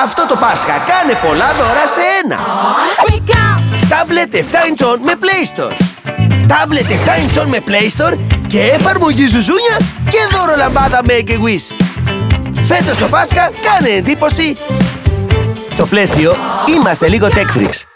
Αυτό το Πάσχα κάνε πολλά δώρα σε ένα. Τάμπλετ 7 inch με Play Store. Τάμπλετ 7 inch με Play Store και εφαρμογή ζουζούνια και δώρο λαμπάδα Make a Wish. Φέτος το Πάσχα κάνε εντύπωση. Στο πλαίσιο είμαστε λίγο Tech Freaks.